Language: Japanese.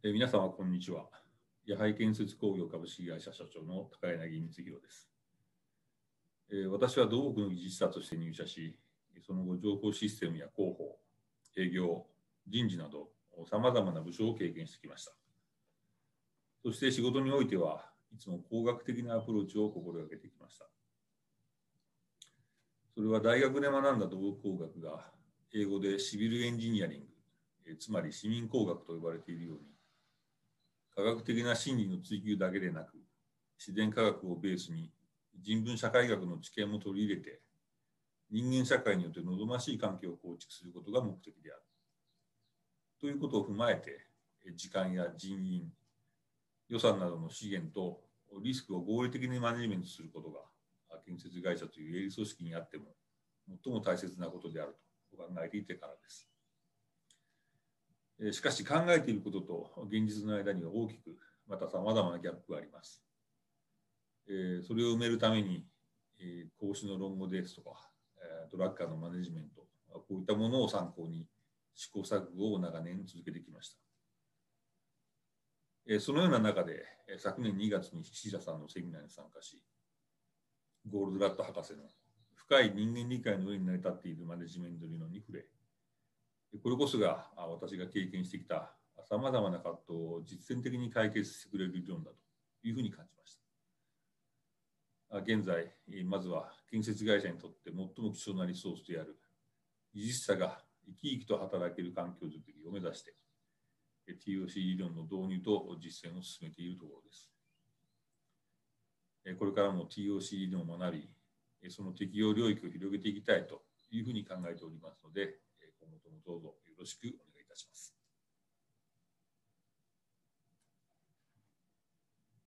皆様、こんにちは。ヤハイ建設工業株式会社社長の高柳光弘です。私は土木の技術者として入社し、その後、情報システムや広報、営業、人事など、さまざまな部署を経験してきました。そして仕事においては、いつも工学的なアプローチを心がけてきました。それは大学で学んだ土木工学が、英語でシビルエンジニアリング、つまり市民工学と呼ばれているように、科学的な真理の追求だけでなく、自然科学をベースに人文社会学の知見も取り入れて、人間社会によって望ましい環境を構築することが目的である。ということを踏まえて、時間や人員、予算などの資源とリスクを合理的にマネジメントすることが、建設会社という営利組織にあっても最も大切なことであると考えていてからです。しかし考えていることと現実の間には大きくまたさまざまなギャップがあります。それを埋めるために講師の論語ですとかトラッカーのマネジメント、こういったものを参考に試行錯誤を長年続けてきました。そのような中で昨年2月に菱田さんのセミナーに参加し、ゴールドラット博士の深い人間理解の上に成り立っているマネジメント理論に触れ、これこそが私が経験してきたさまざまな葛藤を実践的に解決してくれる理論だというふうに感じました。現在、まずは建設会社にとって最も貴重なリソースである技術者が生き生きと働ける環境づくりを目指して TOC 理論の導入と実践を進めているところです。これからも TOC 理論を学び、その適用領域を広げていきたいというふうに考えておりますので、今後ともどうぞよろしくお願いいたします。